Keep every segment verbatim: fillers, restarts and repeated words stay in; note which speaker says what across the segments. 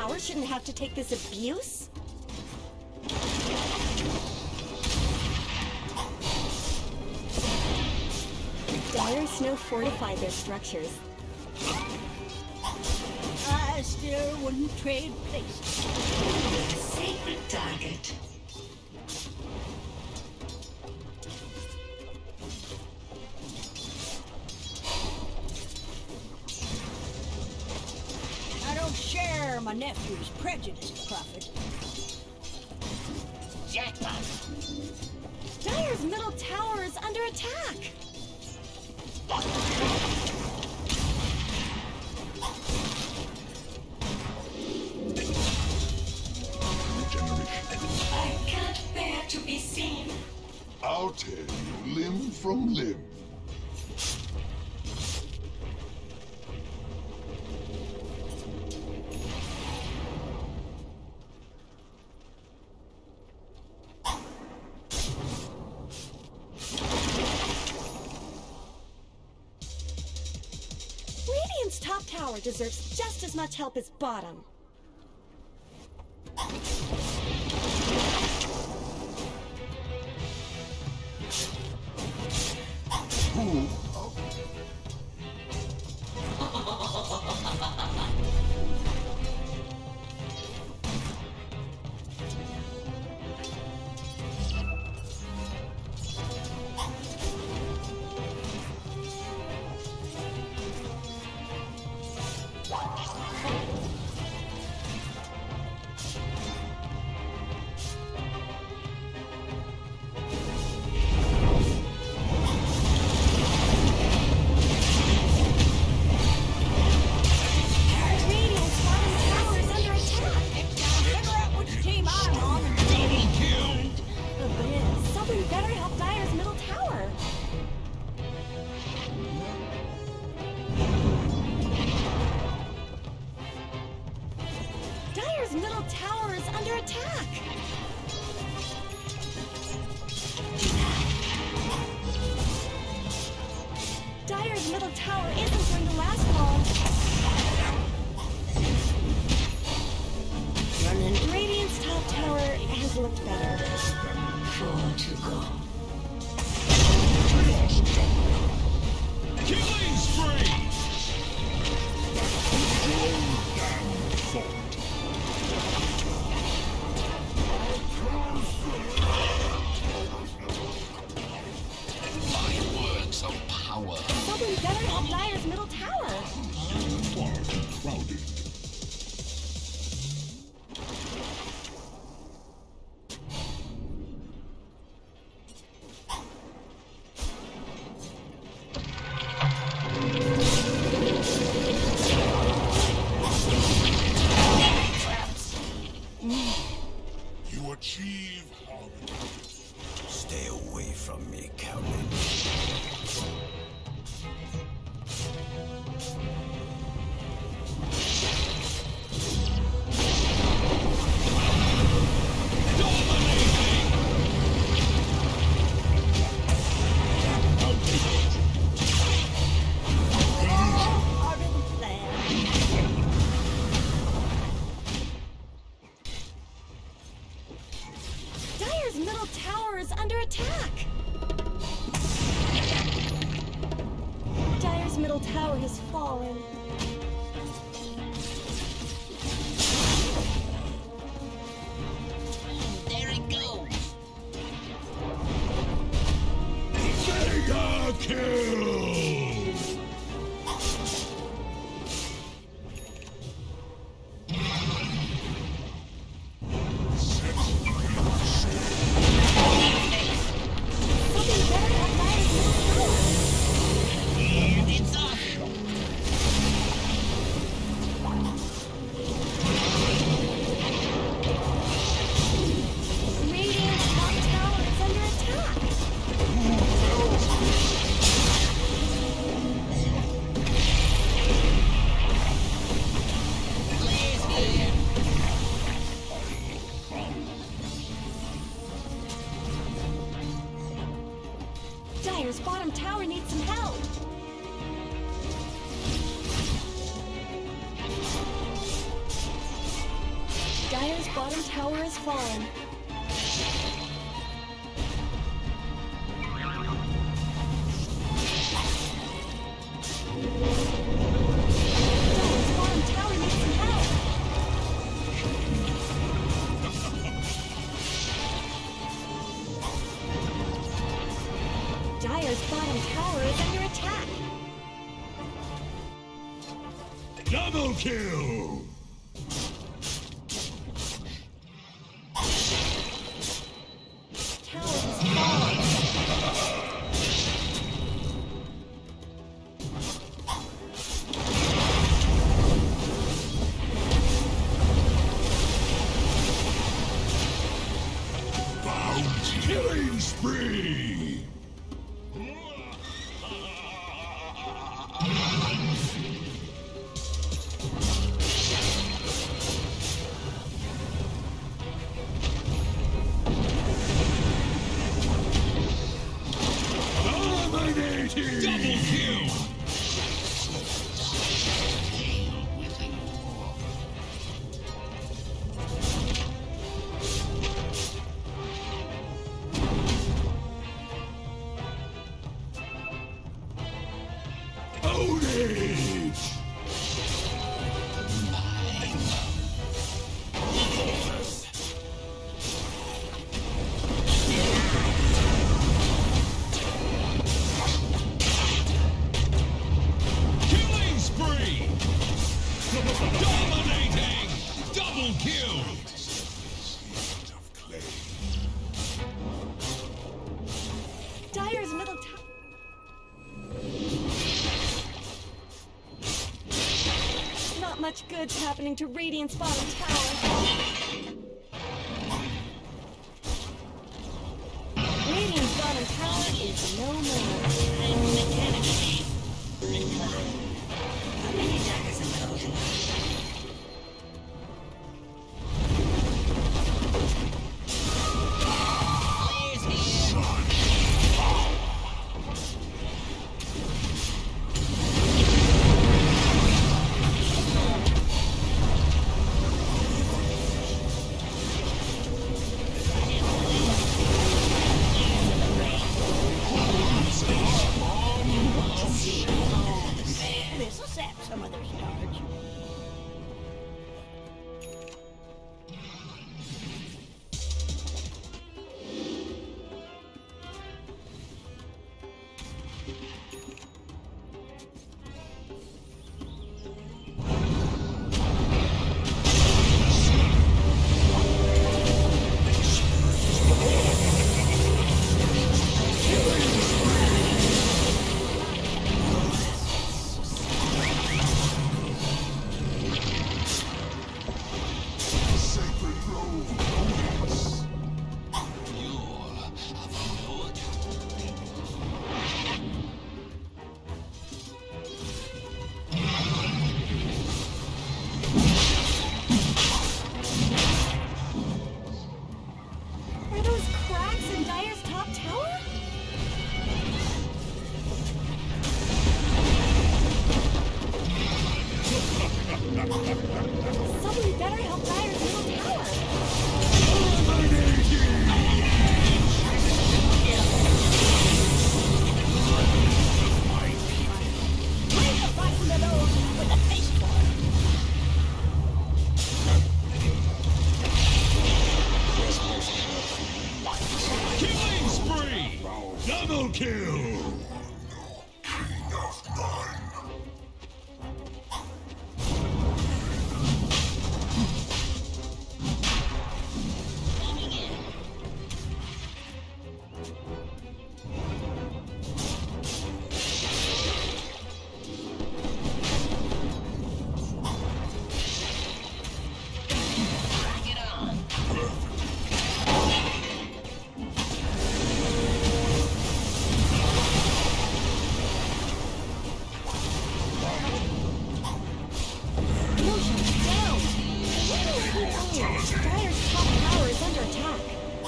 Speaker 1: tower shouldn't have to take this abuse? Dire Snow fortified their structures.
Speaker 2: I still wouldn't trade places.
Speaker 3: Sacred target.
Speaker 2: I don't share my nephew's prejudice, Prophet.
Speaker 3: Jackpot.
Speaker 1: Dire's middle tower is under attack.
Speaker 3: I can't bear to be seen.
Speaker 4: I'll tell you limb from limb.
Speaker 1: Radiant's top tower deserves just as much help as bottom.
Speaker 4: Ooh.
Speaker 1: Middle tower is under attack. Dire's middle tower isn't going to last long. Radiant's top tower has looked better.
Speaker 3: Four to go.
Speaker 5: Killing spree! Fireworks of power.
Speaker 1: Something better than Dire's middle tower.
Speaker 4: Far crowded.
Speaker 5: You achieve harmony.
Speaker 6: Stay away from me, coward.
Speaker 1: Dire's middle tower is under attack. Dire's middle tower has fallen.
Speaker 3: There it goes.
Speaker 5: Mega kill!
Speaker 1: Something better than Dire's middle tower.
Speaker 3: And it's up.
Speaker 1: Radiant's top tower is under attack.
Speaker 3: Blaze here.
Speaker 1: Dire's bottom tower needs some help. Dire's bottom tower has fallen. Dire's bottom tower needs some help. Dire's bottom tower is under attack.
Speaker 5: Double kill!
Speaker 1: Tower has fallen.
Speaker 5: Bounty! Killing spree! Dominating! Double kill! Ownage! Killing spree! Dominating! Double kill! Of clay.
Speaker 1: Dire's middle tower. Not much good's happening to Radiant's bottom tower. Radiant's bottom tower is no more.
Speaker 3: I'm mechanical. How many daggers in those? Players here.
Speaker 2: This'll sap some of their starch.
Speaker 4: Sacred grove awaits.
Speaker 1: Are those cracks in Dire's top tower? Somebody better help Dire's middle tower.
Speaker 2: Bring the button to those with a taste for it.
Speaker 5: Killing spree! Double kill!
Speaker 4: King of nine.
Speaker 3: Bring it on.
Speaker 1: Motion down. Dire's top tower is under attack.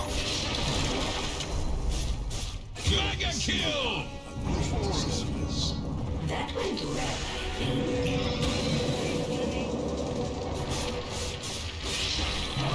Speaker 5: Mega kill!
Speaker 3: That went well.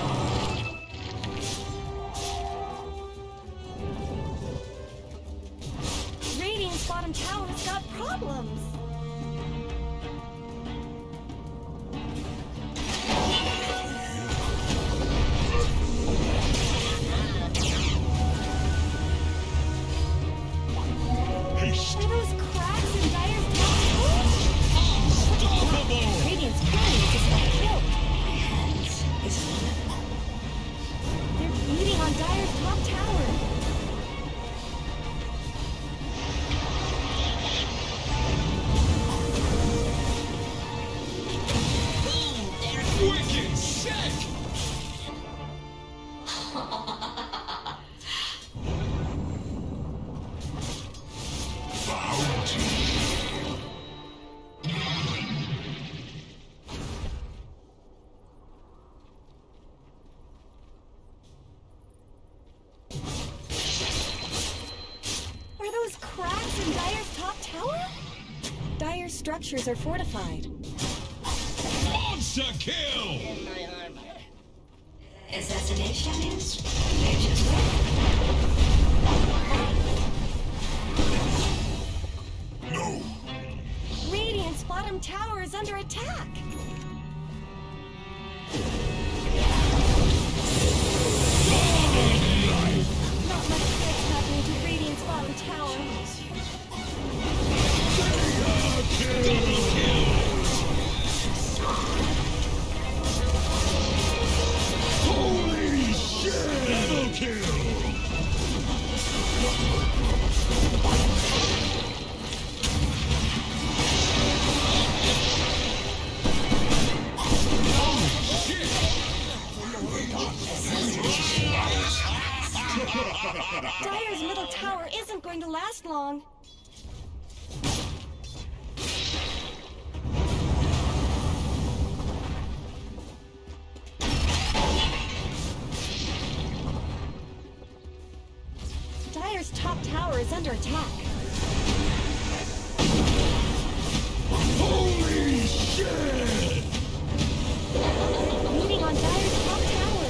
Speaker 1: cracks in Dire's top tower? Dire's structures are fortified.
Speaker 5: Monster kill!
Speaker 3: My armor. Assassination is nature's way.
Speaker 4: No.
Speaker 1: Radiant's bottom tower is under attack. Not much good's happening to Radiant's bottom tower.
Speaker 5: Double kill!
Speaker 4: Holy shit!
Speaker 5: Double kill!
Speaker 1: Dire's middle tower isn't going to last long. Dire's top tower is under attack.
Speaker 4: Holy shit!
Speaker 1: Moving on Dire's top tower.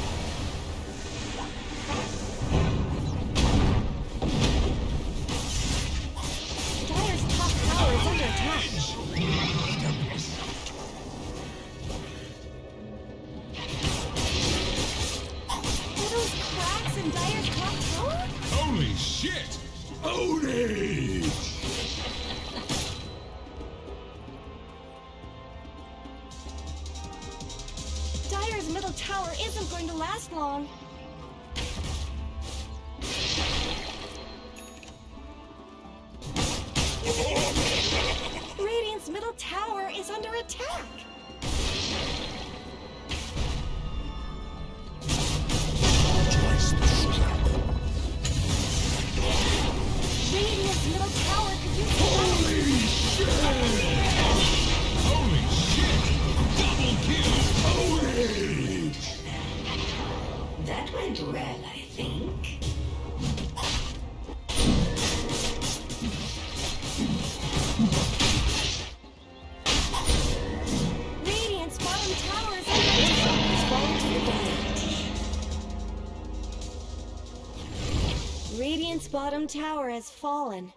Speaker 1: Dire's top tower is under attack. Are those cracks in Dire's top tower?
Speaker 5: Holy shit!
Speaker 4: Own it!
Speaker 1: Dire's middle tower isn't going to last long. Radiant's middle tower is under attack.
Speaker 4: Twice the strap.
Speaker 1: Radiant's middle tower could use
Speaker 4: Holy shit!
Speaker 5: Holy shit! Double kill!
Speaker 4: Own it!
Speaker 3: That went well, I think.
Speaker 1: Radiant's bottom tower is under attack. Fall to the ground. Radiant's bottom tower has fallen.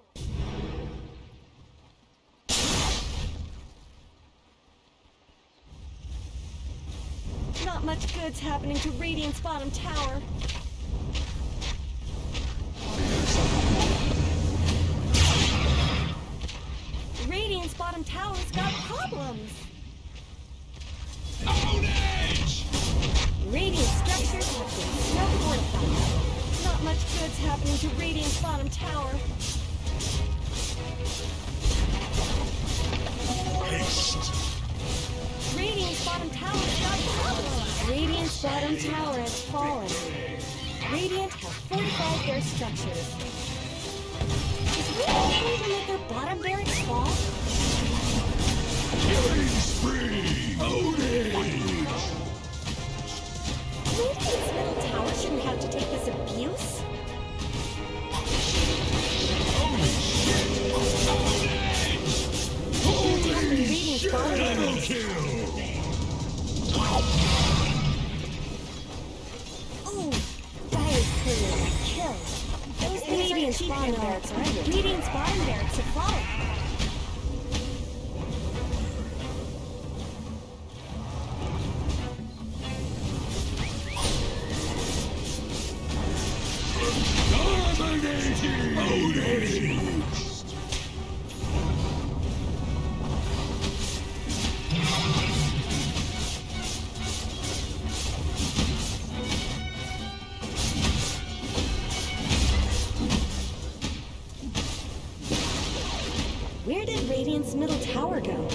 Speaker 1: Not much good's happening to Radiant's bottom tower. Radiant's bottom tower's got problems.
Speaker 5: On edge!
Speaker 1: Radiant structures have been snow fortified. Not much good's happening to Radiant's bottom tower.
Speaker 4: Haste!
Speaker 1: Radiant's bottom tower's got problems. Radiant's bottom tower has fallen. Radiant have fortified their structures. Is Radiant going to let their bottom barracks fall?
Speaker 4: Killing spree! Own it!
Speaker 1: Radiant's middle tower shouldn't have to take this abuse.
Speaker 5: Holy shit! On edge!
Speaker 4: Holy
Speaker 1: Radiant's
Speaker 4: shit!
Speaker 1: bottom
Speaker 5: Double kill!
Speaker 1: Ooh, Dire's clear a kill. Those Radiant's bottom barracks are under. Radiant's bottom barracks have fallen.
Speaker 4: Dominating! Own it!
Speaker 1: Where did Radiant's middle tower go?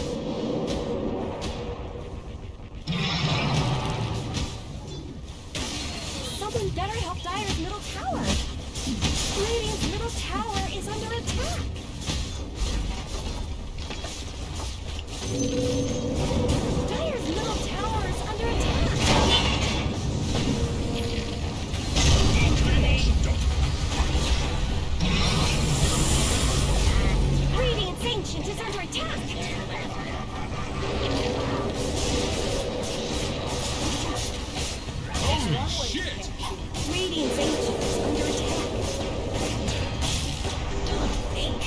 Speaker 1: Someone better help Dire's middle tower. Radiant's middle tower is under attack. Dire's middle tower is under attack.
Speaker 5: Holy shit!
Speaker 1: Radiant's Ancient is under attack.
Speaker 3: Don't think.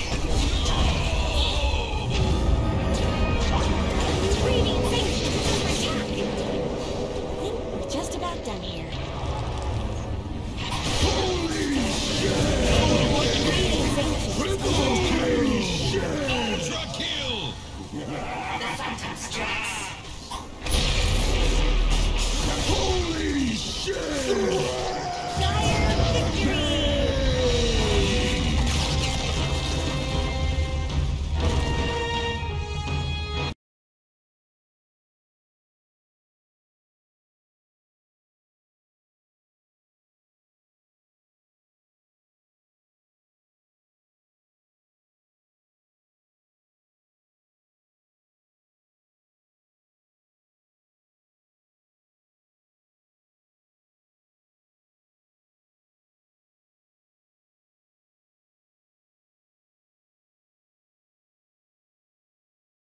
Speaker 1: Radiant's Ancient is under attack. I think we're just about done here.